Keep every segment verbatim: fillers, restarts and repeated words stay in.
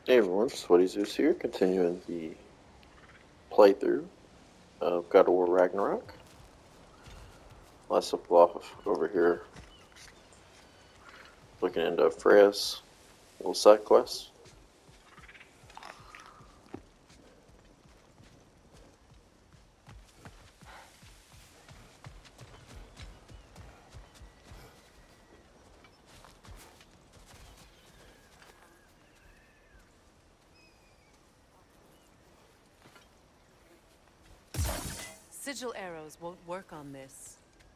Hey everyone, Sweaty Zeus here, continuing the playthrough of God of War Ragnarok. Last up off over here, looking into Freya's little side quest. Sigil arrows won't work on this.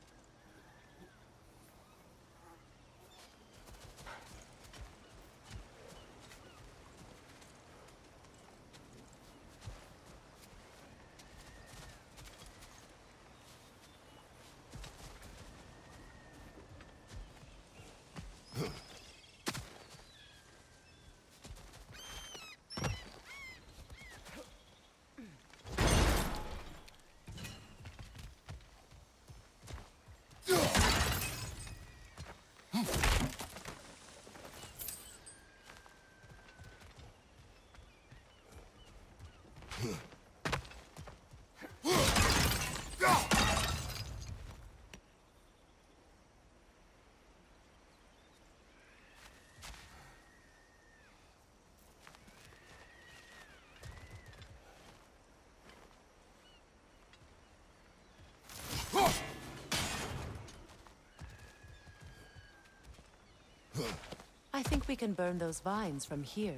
I think we can burn those vines from here.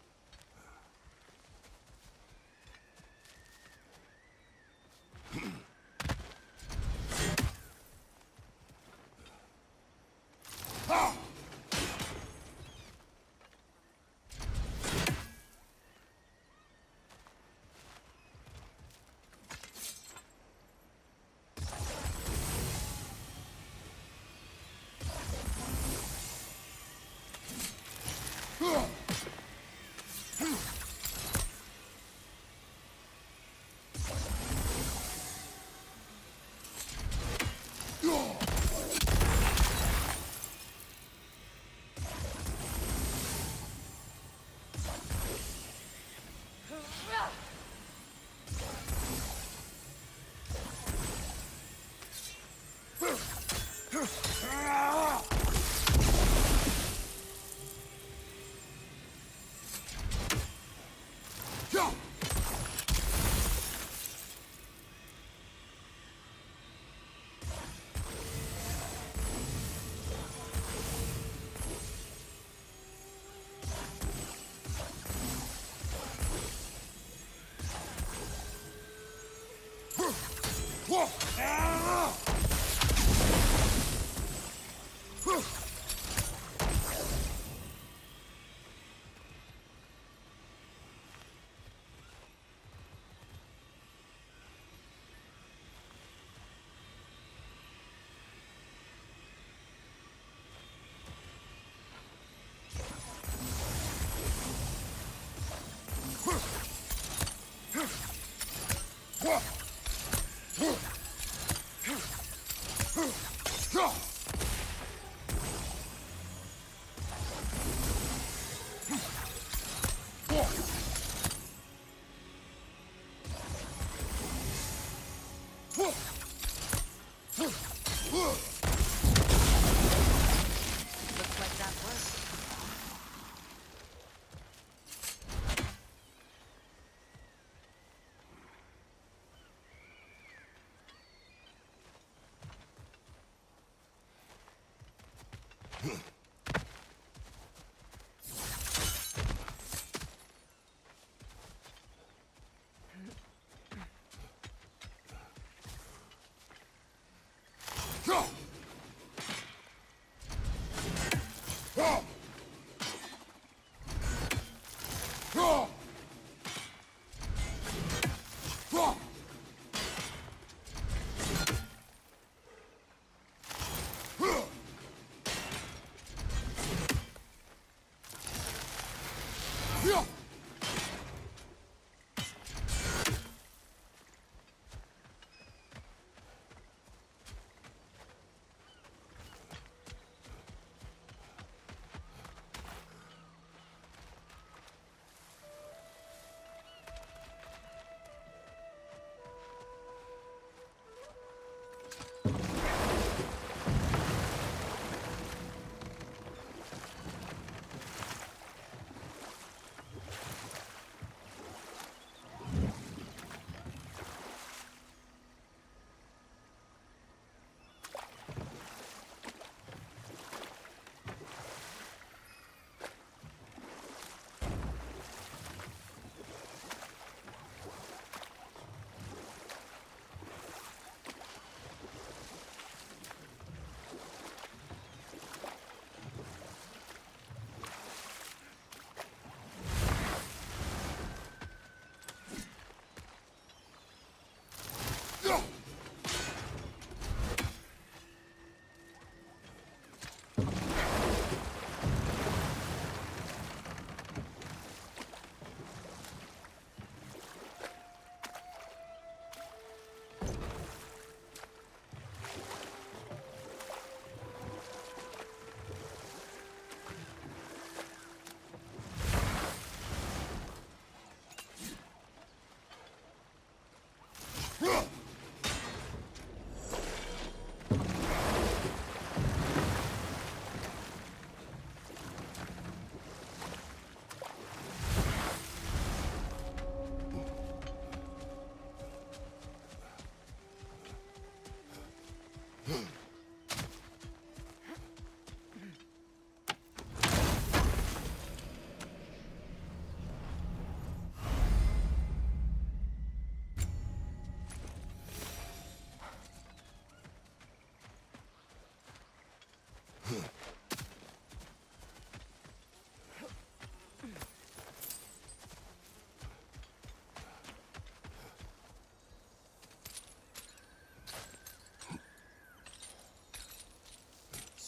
Looks like that worked.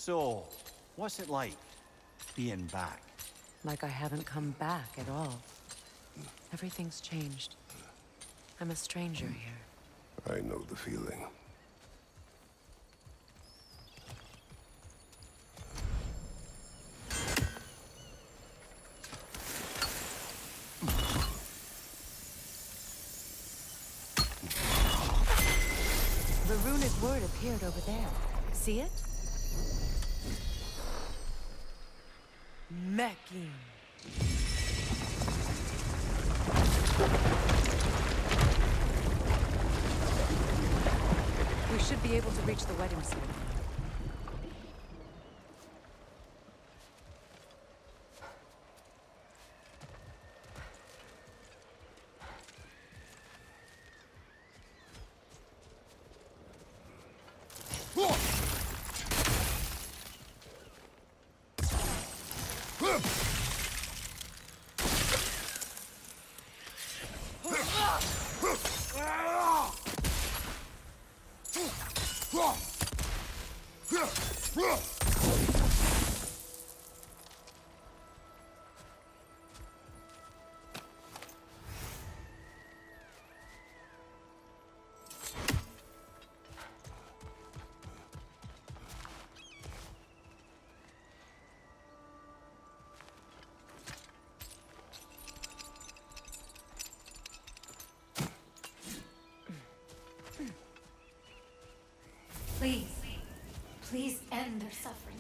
So, what's it like, being back? Like I haven't come back at all. Everything's changed. I'm a stranger here. I know the feeling. The runic word appeared over there. See it? Mecking. We should be able to reach the wedding ceremony. Please, please end their suffering.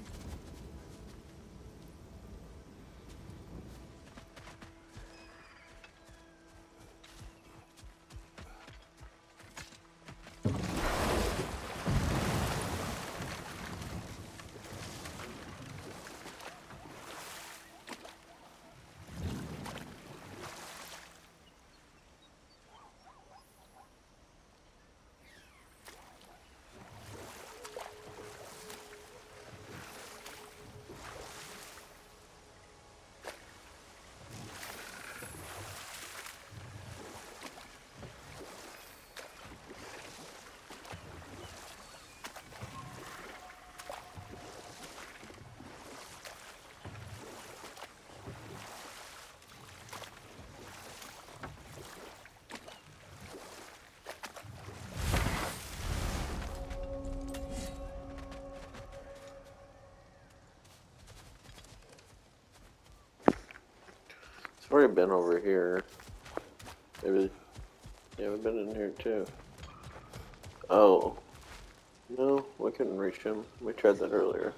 It's already been over here. Maybe. Yeah, we've been in here too. Oh. No, we couldn't reach him. We tried that earlier.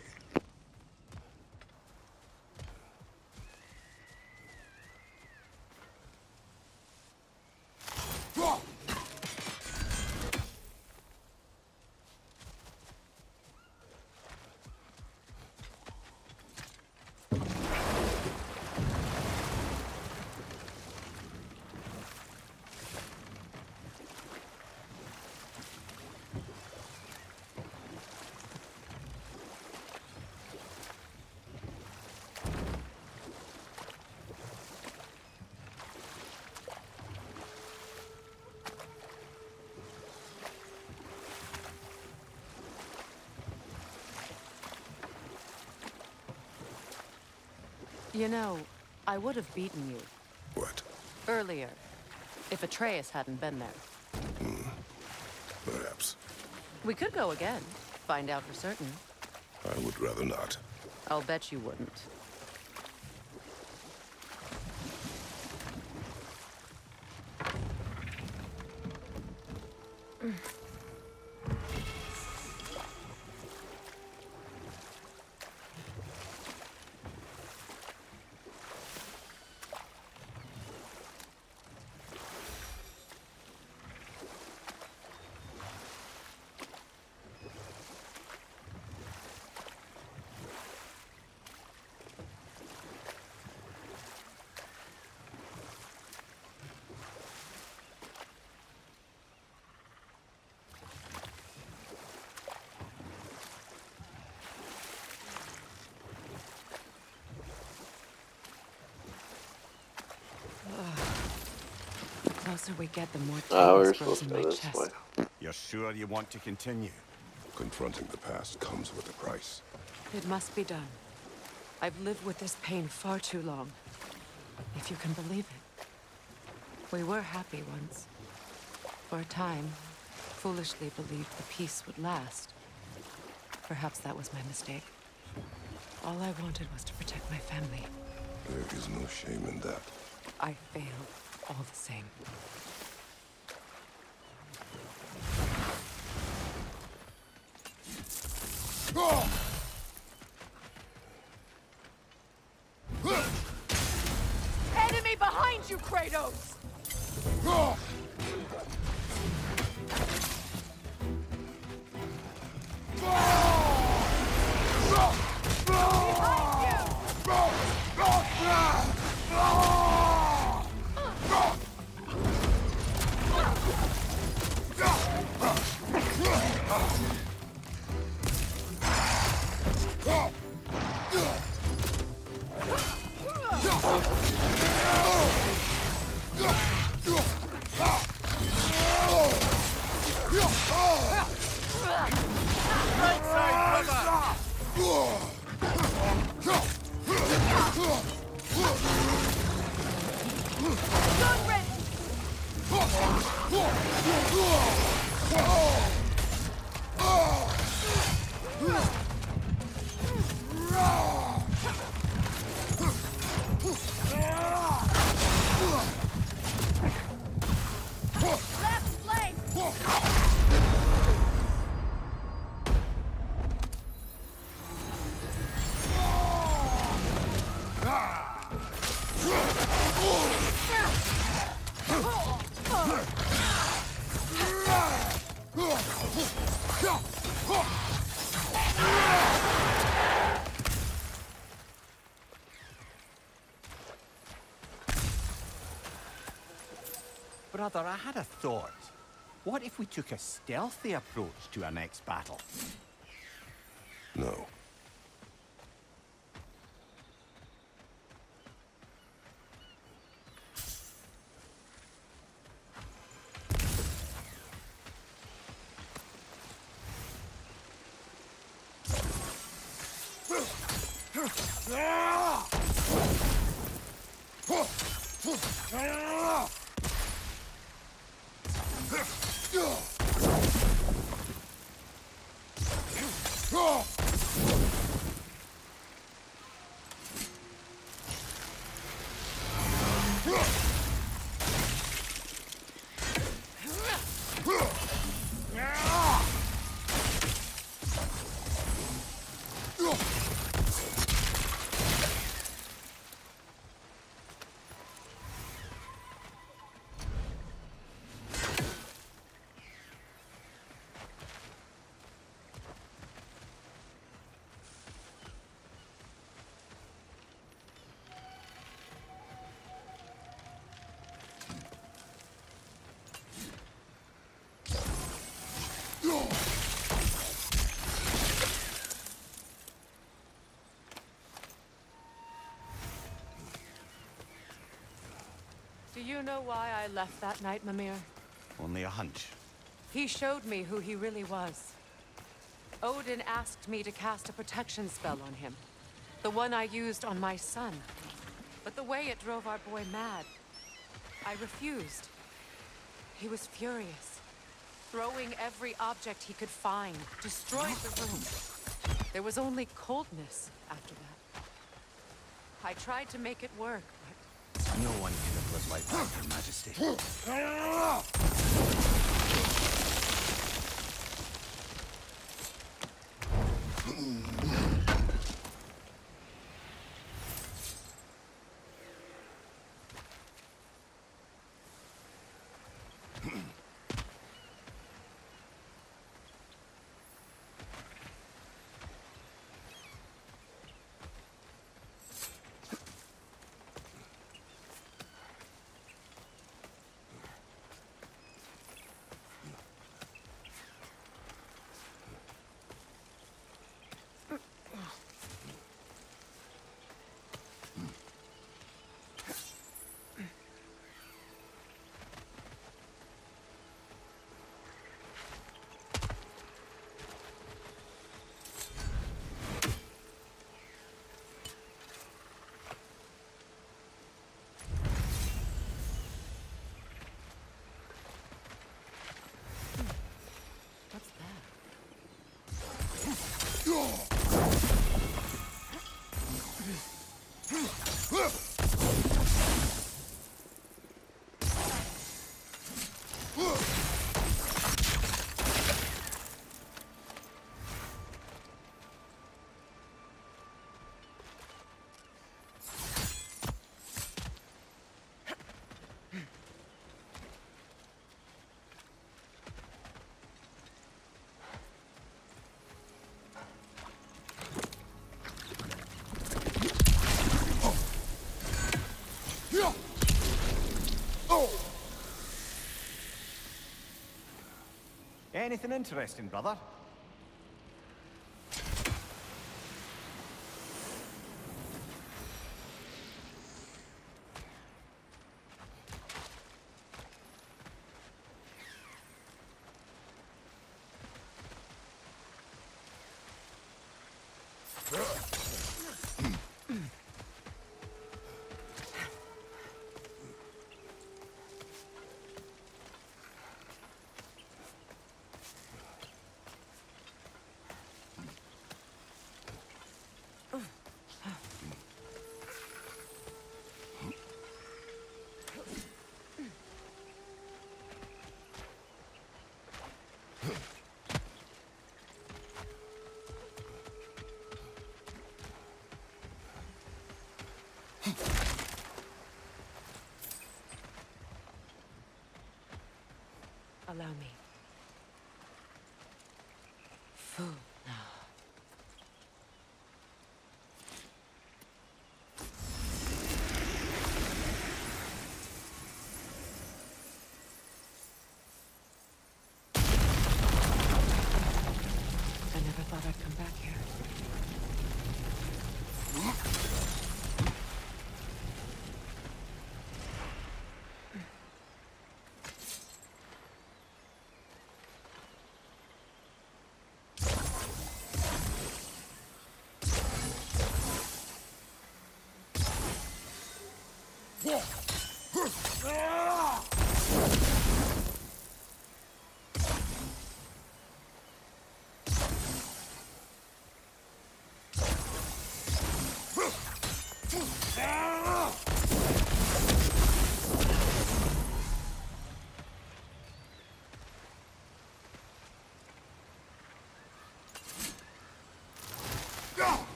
You know, I would have beaten you What? earlier if Atreus hadn't been there. Perhaps. We could go again, find out for certain. I would rather not. I'll bet you wouldn't. The closer we get, the more Ah, we were tightness supposed grows to in go my this way. chest. You're sure you want to continue? Confronting the past comes with a price. It must be done. I've lived with this pain far too long. If you can believe it. We were happy once. For a time, foolishly believed the peace would last. Perhaps that was my mistake. All I wanted was to protect my family. There is no shame in that. I failed, all the same. Enemy behind you, Kratos! Brother, I had a thought. What if we took a stealthy approach to our next battle? No. Do you know why I left that night, Mimir? Only a hunch. He showed me who he really was. Odin asked me to cast a protection spell on him. The one I used on my son. But the way it drove our boy mad, I refused. He was furious, throwing every object he could find, destroyed the room. There was only coldness after that. I tried to make it work, but No one can have lived like that, Your Majesty. Anything interesting, brother? Allow me. Fool now. I never thought I'd come back here.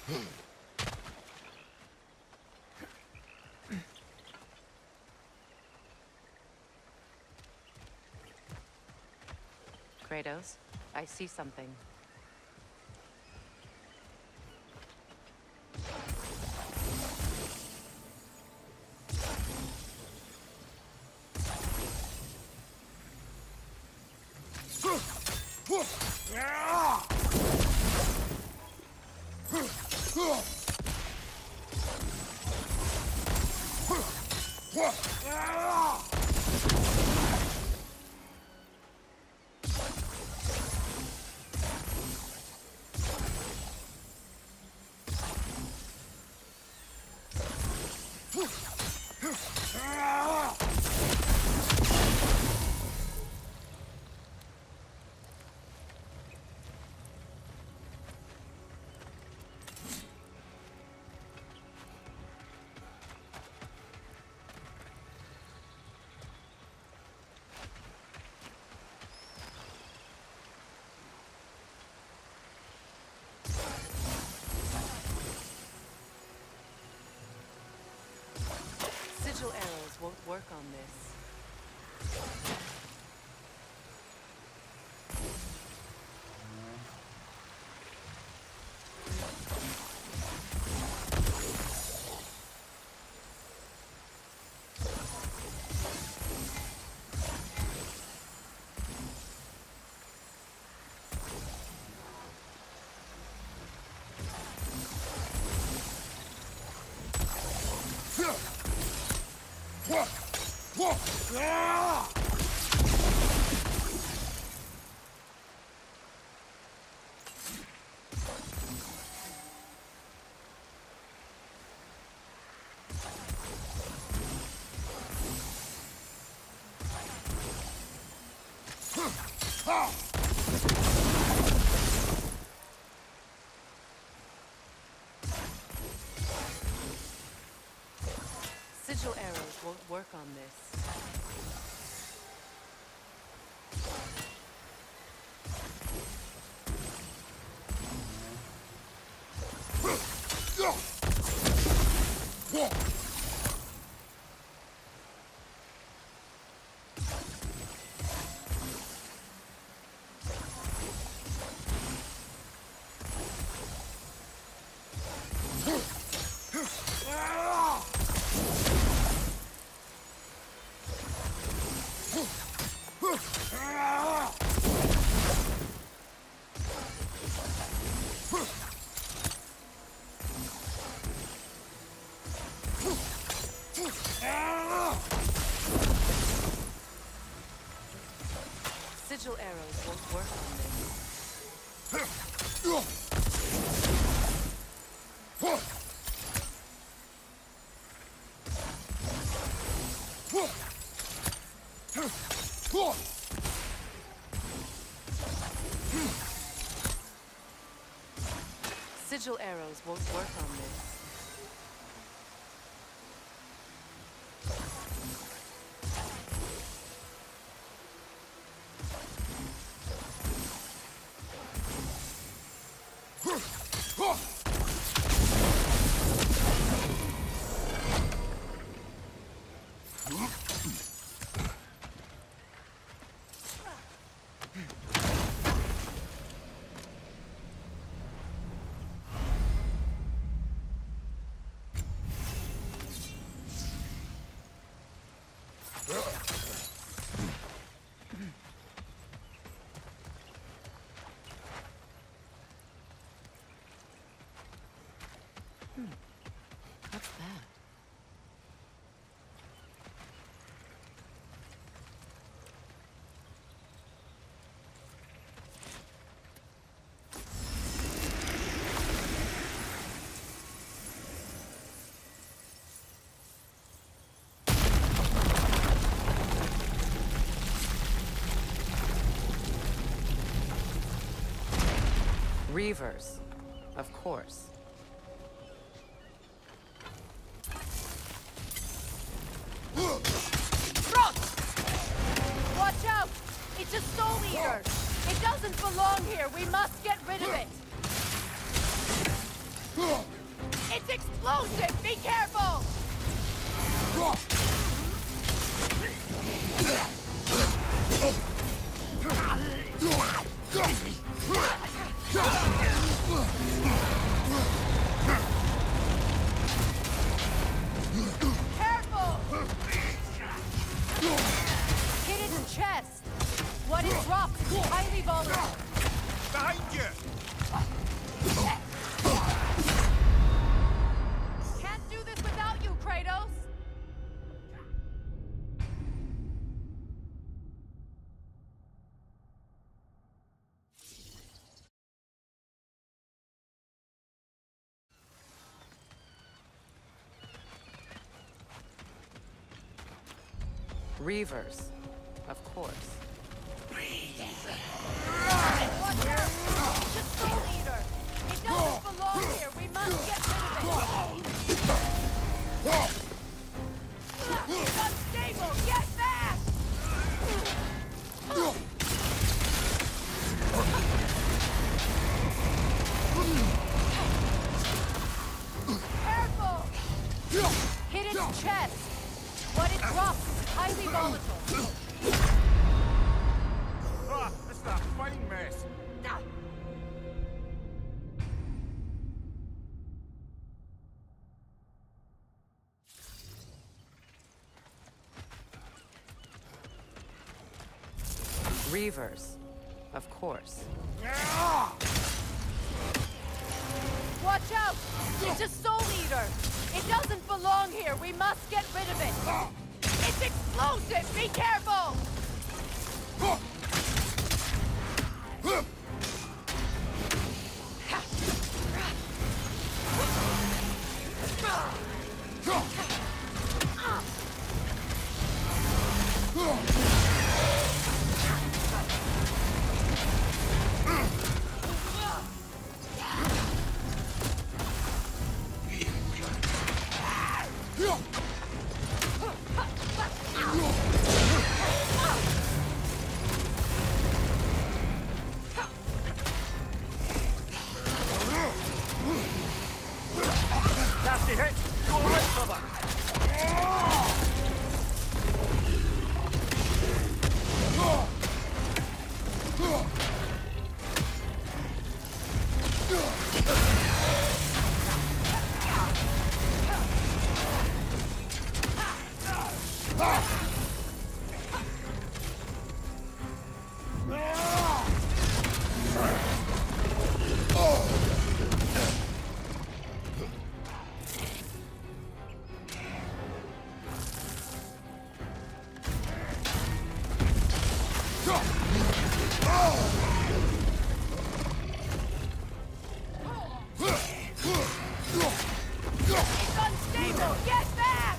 Kratos, I see something. Sigil arrows won't work on this. Sigil arrows won't work on this. Sigil arrows won't work on this. Sigil arrows won't work on this. What's that? Reavers, of course. Watch out! It's a soul eater! It doesn't belong here! We must get rid of it! explosive! Be careful! Careful! Hit its chest. What it drops is highly volatile. Behind you! Can't do this without you, Kratos! Reavers, of course. Watch out! It's a soul eater! It doesn't belong here! We must get rid of it! It's unstable! Get back! Careful! Hit its chest! What it drops is highly volatile. Ah, it's that fine mess. Reavers, of course. Watch out! It's a soul eater! It doesn't belong here! We must get rid of it! It's explosive! Be careful! Nasty hit! Go right, brother! It's unstable! Get back!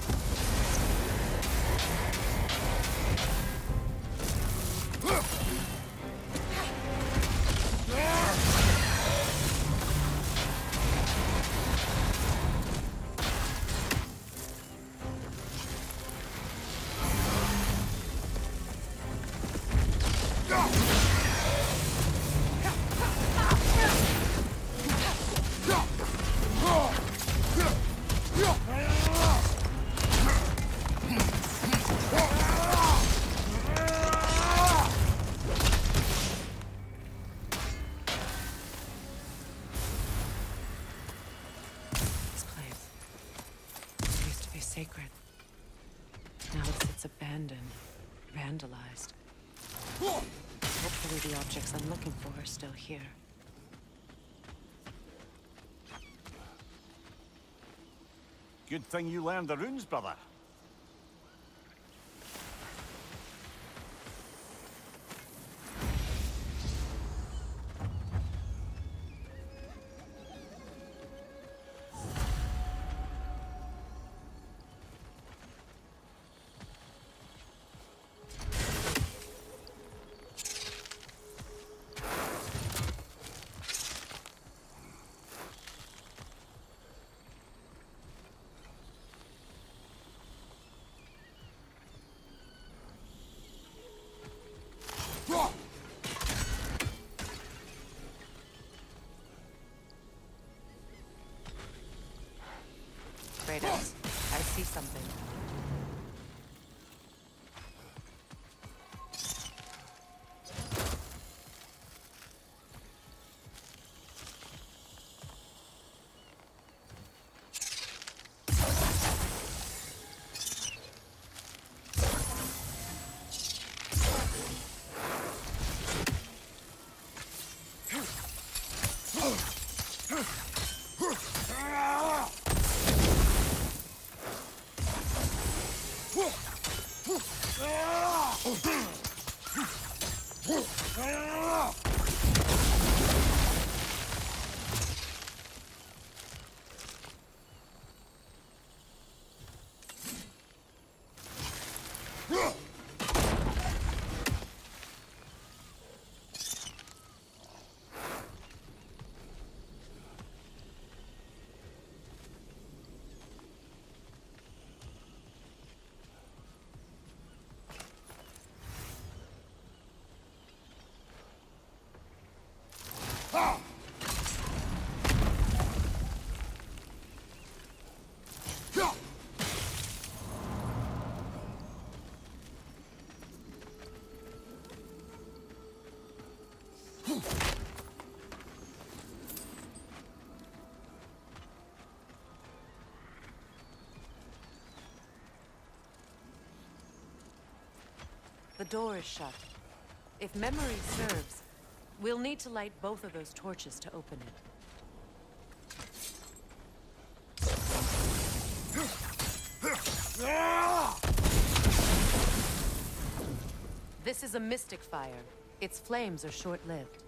This place used to be sacred. Now it sits abandoned, vandalized. Hopefully the objects I'm looking for are still here. Good thing you learned the runes, brother. Kratos. I see something. The door is shut. If memory serves, we'll need to light both of those torches to open it. This is a mystic fire. Its flames are short-lived.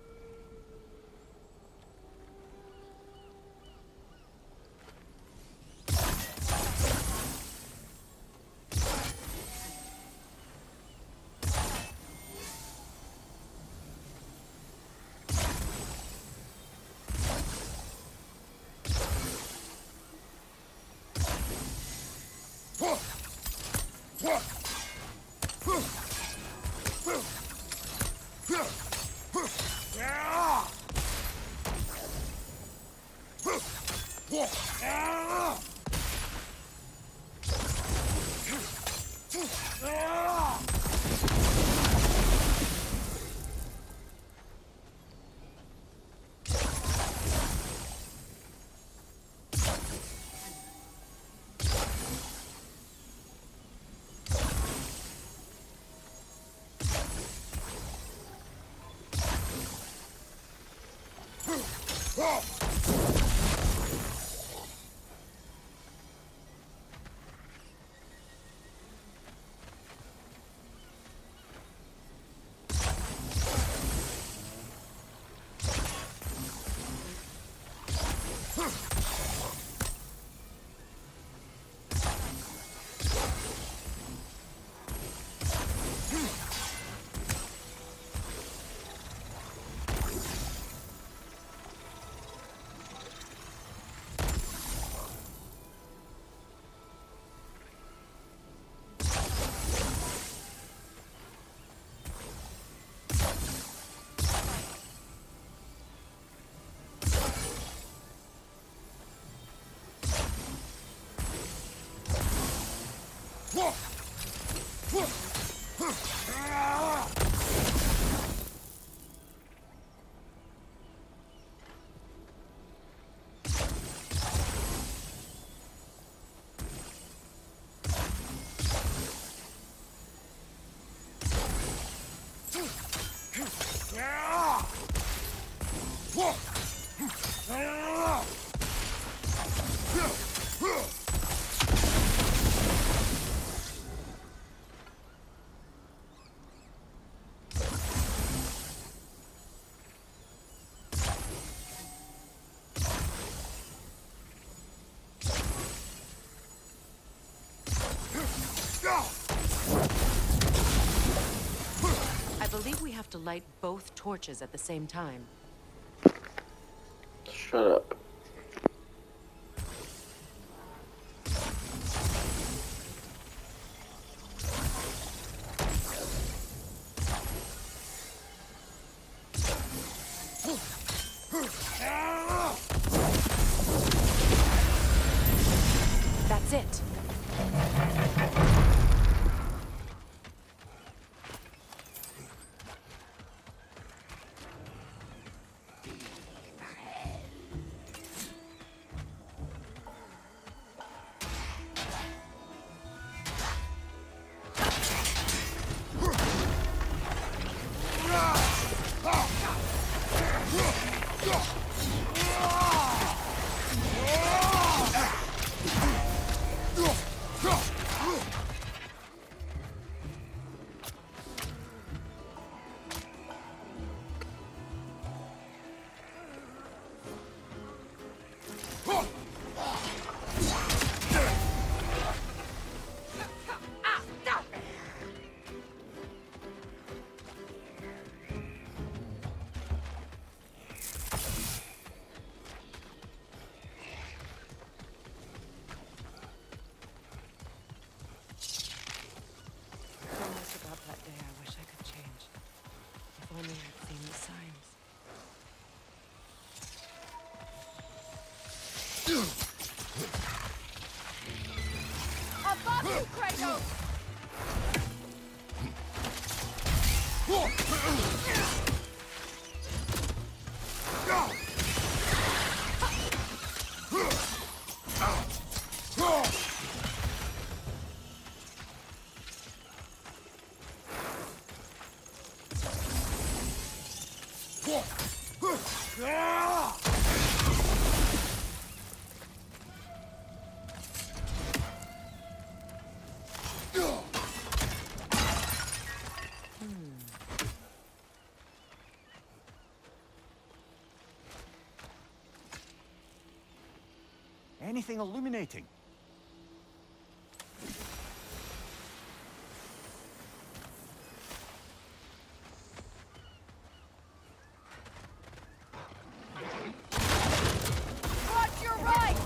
I believe we have to light both torches at the same time. Shut up. it. Above you, Kratos! Anything illuminating? Watch your right!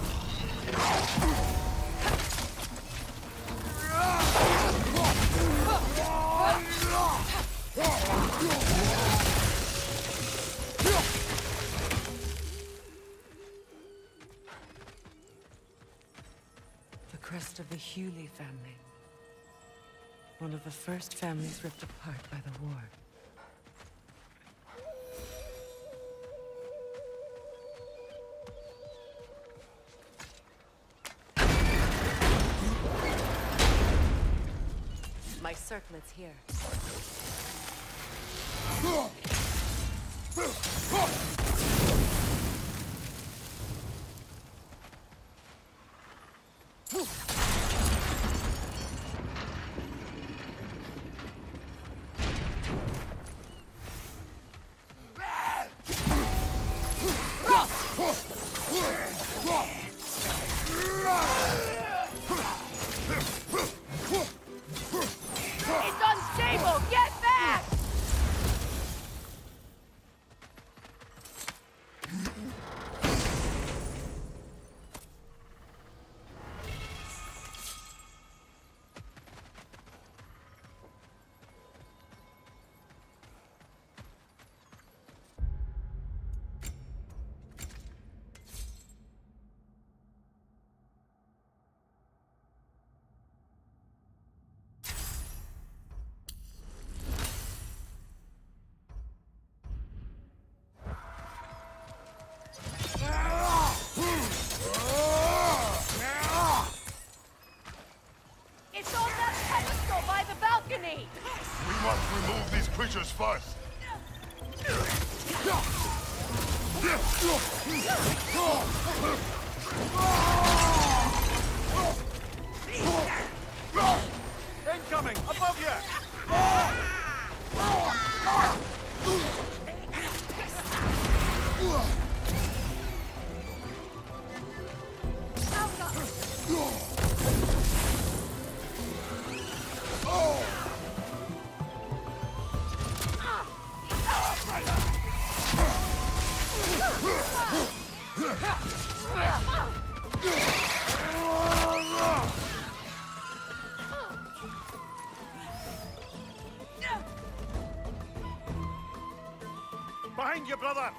Crest of the Hewley family. One of the first families ripped apart by the war. My circlet's here. It's unstable! Get back! It's on that pedestal by the balcony! We must remove these creatures first. Incoming! Above you! Behind you, brother!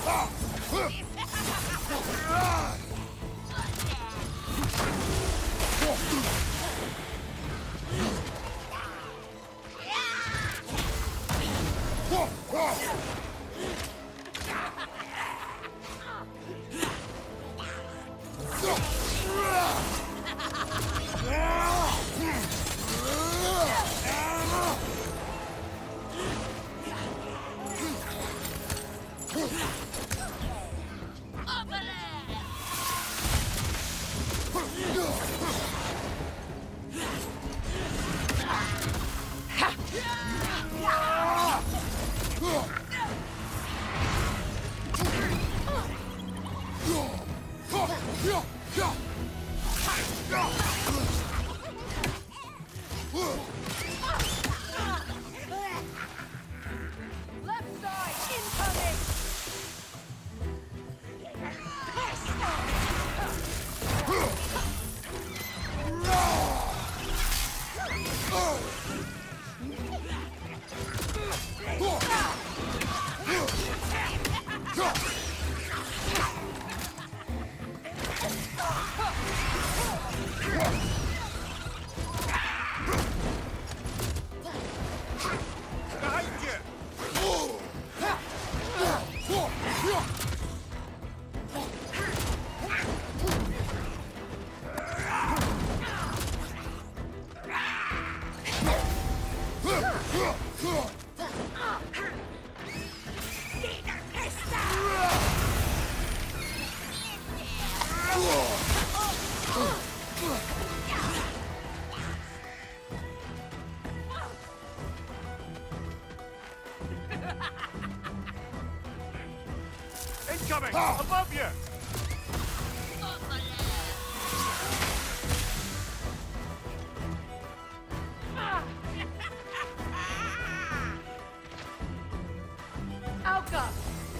Left side, incoming! Incoming! Above you! Outcome!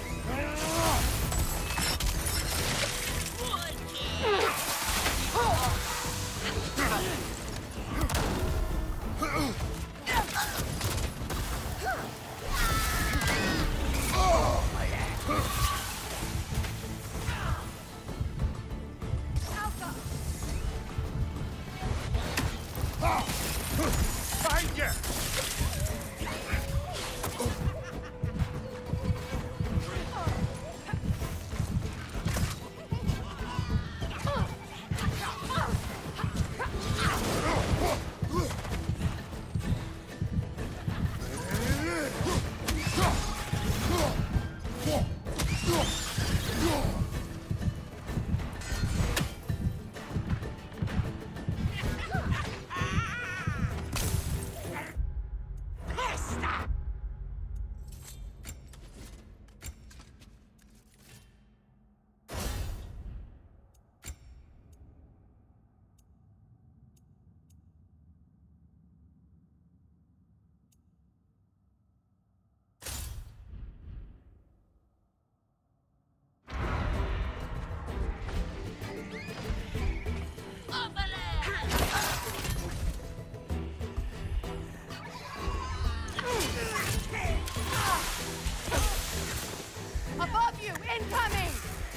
Behind you! Above you, incoming!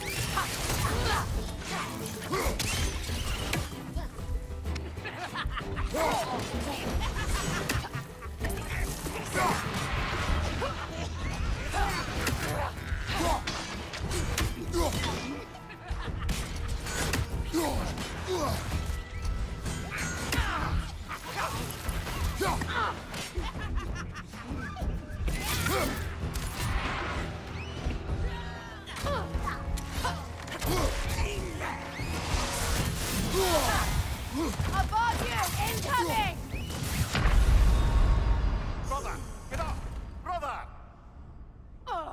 Above you, incoming! Brother! Get up! Brother! Ugh.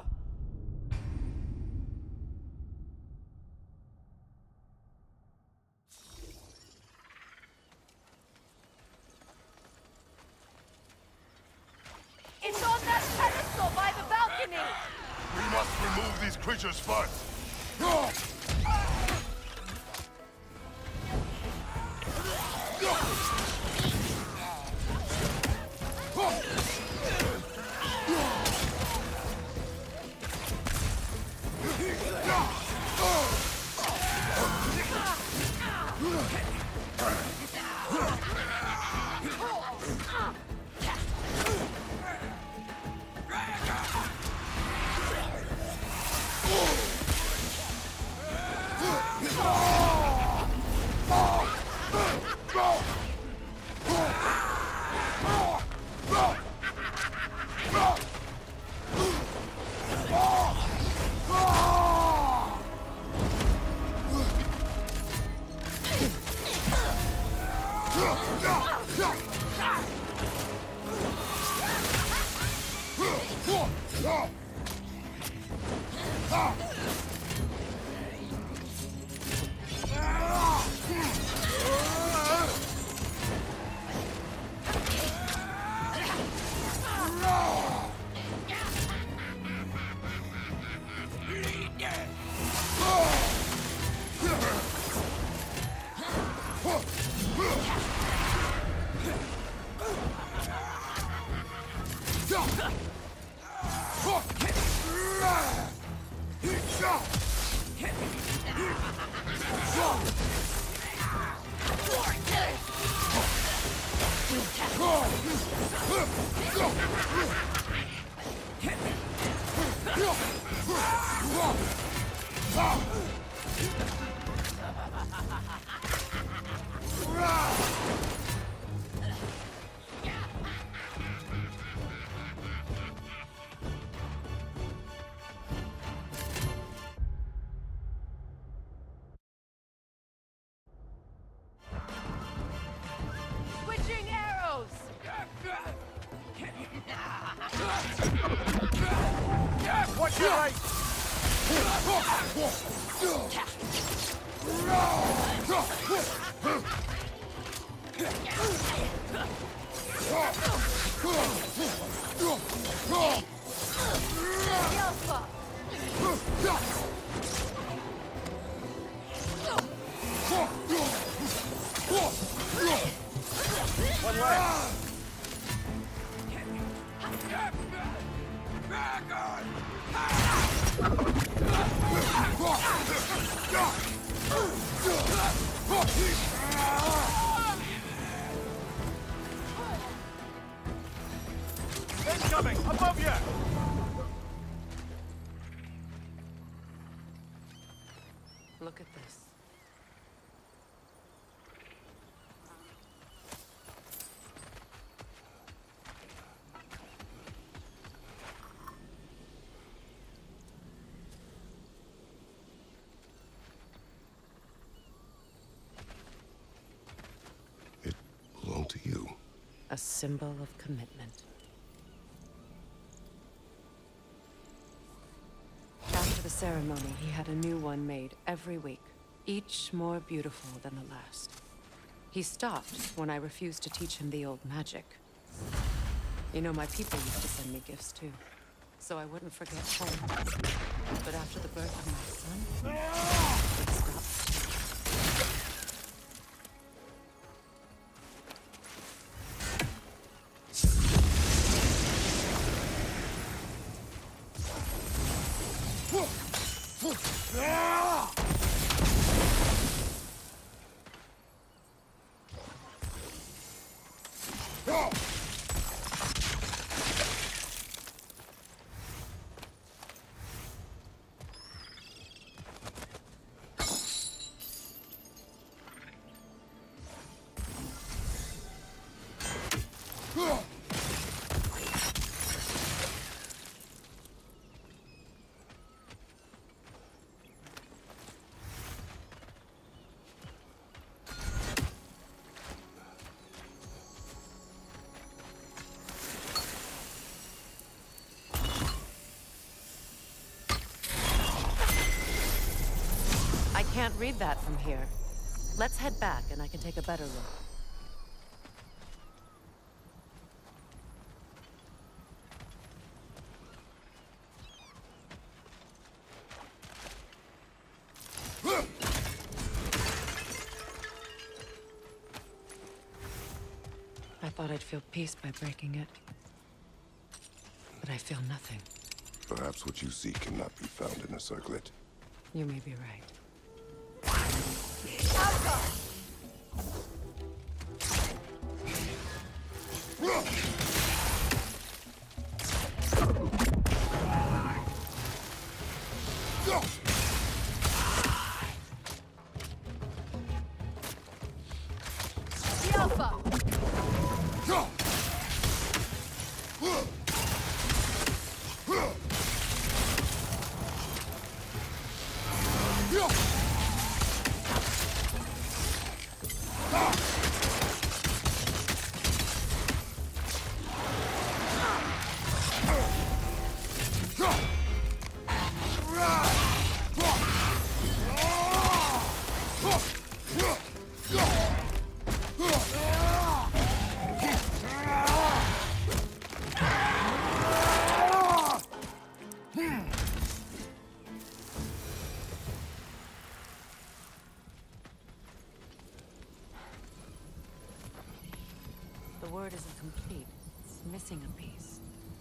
It's on that pedestal by the balcony! We must remove these creatures first! Switching arrows! Watch your right! One left! Incoming! Above you! Look at this. It belonged to you. A symbol of commitment. After the ceremony, he had a new one made every week, each more beautiful than the last. He stopped when I refused to teach him the old magic. You know, my people used to send me gifts too, so I wouldn't forget home. But after the birth of my son, it stopped. I can't read that from here. Let's head back and I can take a better look. I thought I'd feel peace by breaking it. But I feel nothing. Perhaps what you seek cannot be found in a circlet. You may be right. missing a piece.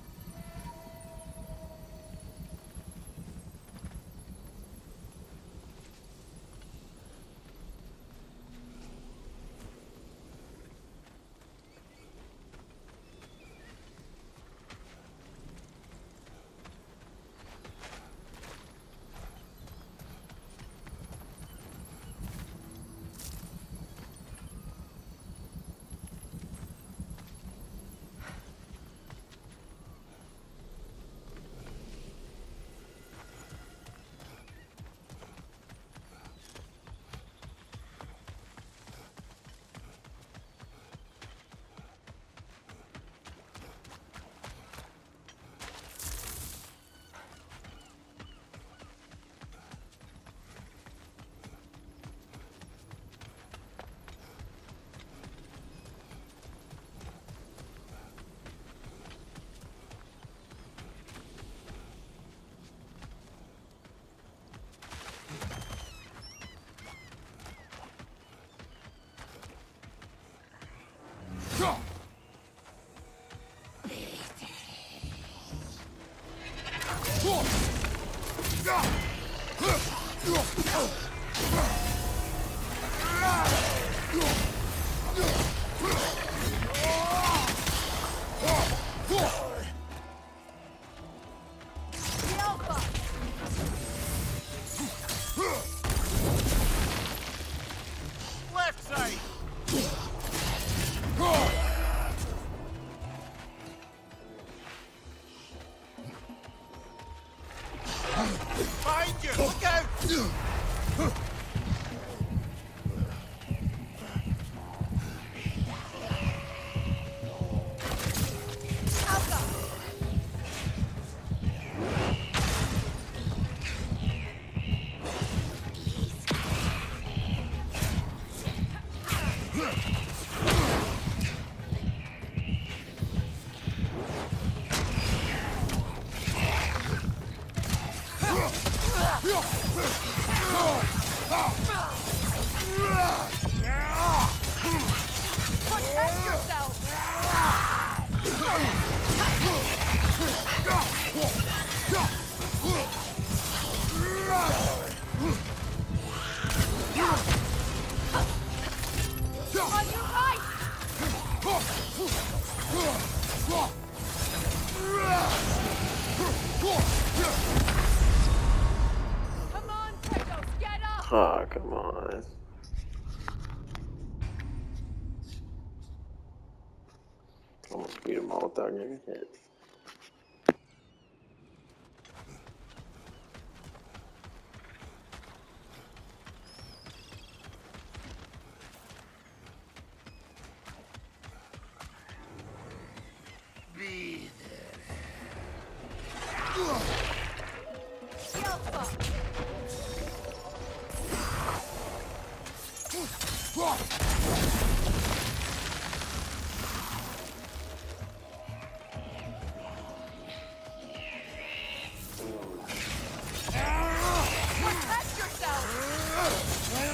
Left side! Behind you! Look out! Protect yourself! On your right! Come on, Kratos, get up! Ah, come on. Almost beat them all without getting hit. Protect yourself!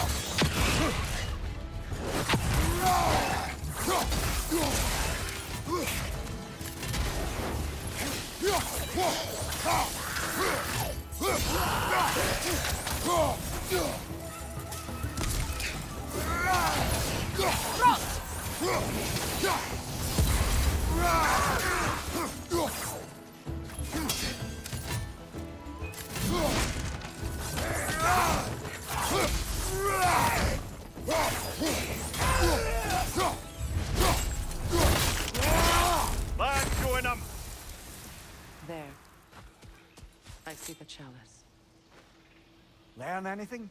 Land join them! There. I see the chalice. Learn anything?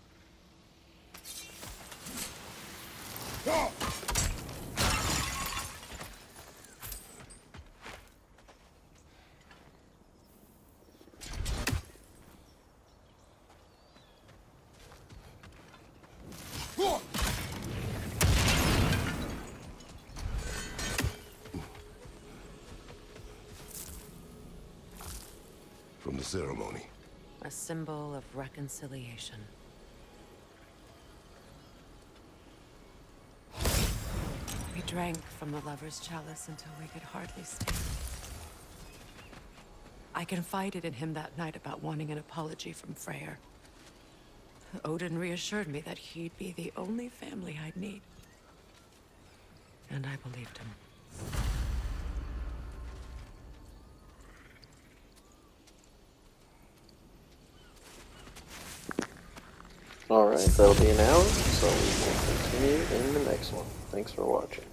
From the ceremony. A symbol of reconciliation. We drank from the lover's chalice until we could hardly stand. I confided in him that night about wanting an apology from Freyr. Odin reassured me that he'd be the only family I'd need. And I believed him. Alright, that'll be an hour, so we will continue in the next one. Thanks for watching.